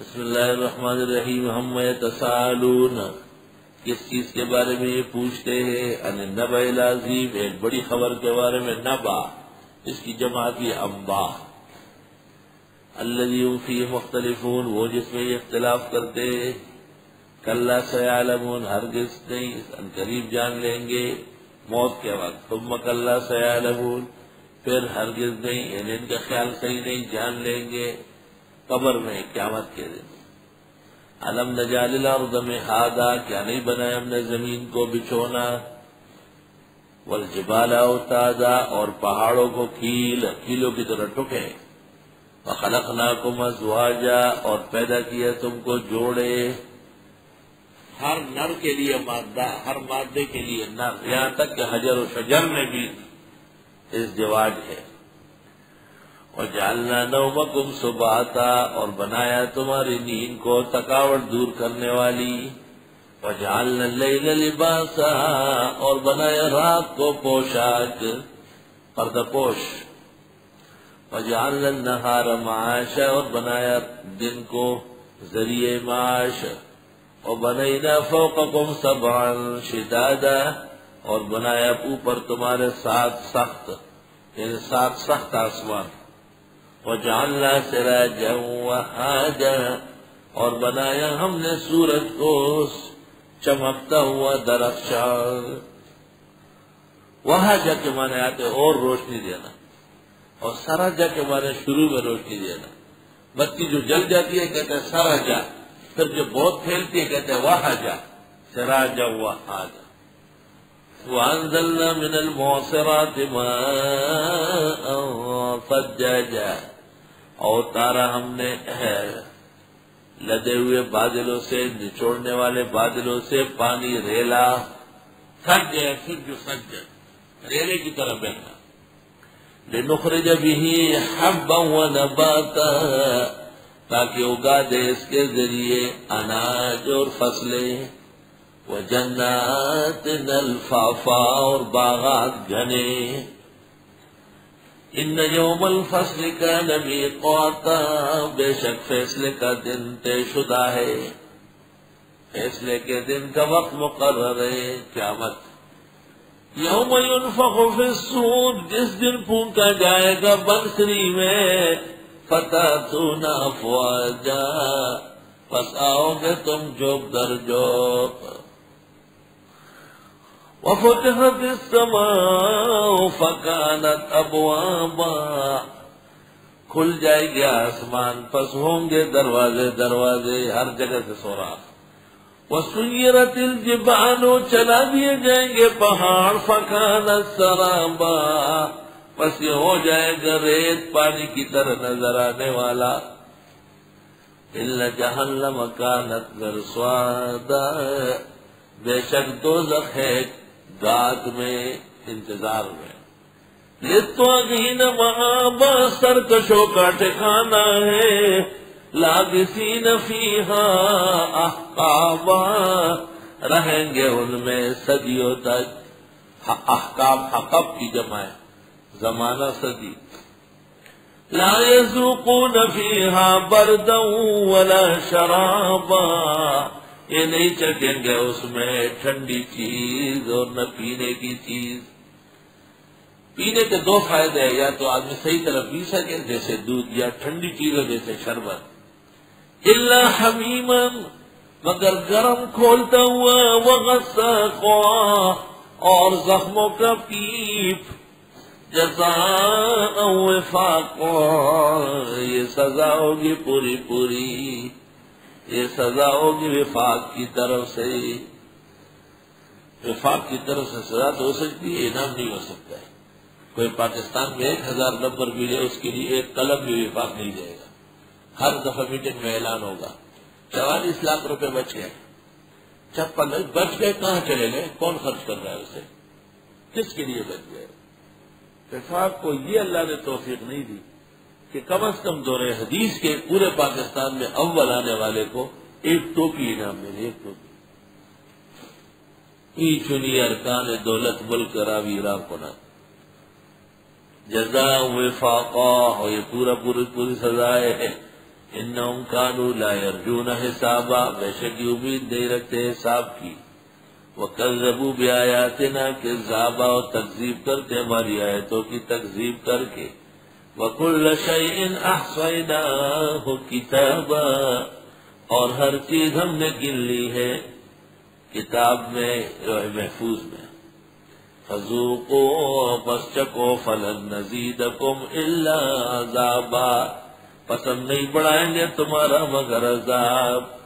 بسم اللہ الرحمن الرحیم ہم یتساءلون کس چیز کے بارے میں یہ پوچھتے ہیں عن النبأ العظیم ایک بڑی خبر کے بارے میں نبأ اس کی جمع کی انباء الذی هم فیہ مختلفون وہ جس میں یہ اختلاف کرتے ہیں کلا سیعلمون ہرگز نہیں ان قریب جان لیں گے موت کے وقت ثم کلا سیعلمون پھر ہرگز نہیں یعنی ان کا خیال صحیح نہیں جان لیں گے قبر میں قیامت کے دن علم نجعل الارض مہادا کیا نہیں بنایا ہم نے زمین کو بچھونا والجبال اوتادا اور پہاڑوں کو کیلوں کی طرح ٹکے وخلقناکم ازواجا اور پیدا کیا تم کو جوڑے ہر نر کے لیے مادہ ہر مادے کے لیے نر یہاں تک کہ حجر و شجر میں بھی ازدواج ہے وجعلنا نومکم سباتا اور بنایا تمہاری نیند کو تھکاوٹ دور کرنے والی وجعلنا اللیل لباسا اور بنایا رات کو پوشاک پردہ پوش وجعلنا النہار معاشا اور بنایا دن کو ذریعہ معاش وبنینا فوقکم سبعا شدادا اور بنایا اوپر تمہارے ساتھ سخت یعنی ساتھ سخت آسمان وجعلنا سراجا وهاجا اور بنایا ہم نے سورج کو چمکتا ہوا درخشاں وهاجا کے معنی آتے اور روشنی دینا اور سراجا کے معنی شروع میں روشنی دینا بتی جو جل جاتی ہے کہتے ہیں سراجا پھر جو بہت پھیلتی ہے کہتے ہیں وهاجا سراجا وهاجا وانزلنا من المعصرات ماء ثجاجا اور تارا ہم نے لدے ہوئے بادلوں سے نچوڑنے والے بادلوں سے پانی ریلا سج ریلے کی طرح بہنا لنخرج به حبا ونباتا تاکہ اگا دے اس کے ذریعے اناج اور فصلیں وجنات الفافا اور باغات گھنے ان یوم الفصل کان میقاتا بے شک فیصلے کا دن طے شدہ ہے فیصلے کے دن کا وقت مقرر ہے قیامت یوم ينفخ فی الصور جس دن پھونکا جائے گا بنسری میں فتاتون افواجا پس آؤ گے تم جوب در جوب وفتحت السماء فكانت ابوابا کھل جائے گا آسمان پس ہوں گے دروازے ہر جگہ سے سوراخ وسيرت الجبال چلا دیے جائیں گے پہاڑ فكانت سرابا پس یہ ہو جائے گا ریت پانی کی طرح نظر آنے والا الا جہنم كانت مرصادا بے شک دوزخ ہے گاد میں انتظار میں للطاغین مآبا سرکشوں کا ٹھکانہ ہے لابسین فیہا احقابا رہیں گے ان میں صدیوں تک احقاب حقب کی جمع ہے زمانہ صدی لا یذوقون فیہا بردا ولا شرابا یہ نہیں چکیں گے اس میں ٹھنڈی چیز اور نہ پینے کی چیز پینے کے دو فائدے ہیں یا تو آدمی صحیح طرح پی سکے جیسے دودھ یا ٹھنڈی چیزیں جیسے شربت الا حمیما مگر گرم کھولتا ہوا وغساقا اور زخموں کا پیپ جزاء وفاقا یہ سزا ہوگی پوری یہ سزا ہوگی وفاق کی طرف سے وفاق کی طرف سے سزا تو ہو سکتی ہے انعام نہیں ہو سکتا ہے کوئی پاکستان میں 1000 نمبر ملے اس کے لیے ایک قلم بھی وفاق نہیں جائے گا ہر دفعہ میٹنگ میں اعلان ہوگا 44 لاکھ روپے بچ گئے 56 بچ گئے کہاں چلے گئے کون خرچ کر رہا ہے اسے کس کے لیے بچ گئے وفاق کو یہ اللہ نے توفیق نہیں دی کہ کم از کم دور حدیث کے پورے پاکستان میں اول آنے والے کو ایک ٹوپی انعام ملے ایک ٹوپی ای چنی ارکان دولت ملک راوی را کنا جزاء وفاقا اور یہ پوری سزائے ہے انہم کانوا لا یرجون حسابا، بے شک یہ امید نہیں رکھتے حساب کی، وکذبوا بآیاتنا کذابا، اور تکذیب کرتے ہماری آیتوں کی تکذیب کر کے، وکل شیء احصیناہ کتابا، اور ہر چیز ہم نے گن لی ہے کتاب میں، لوح محفوظ میں، فذوقوا پس چکو فلن نزیدکم الا عذابا، پس ہم نہیں بڑھائیں گے تمہارا مگر عذاب۔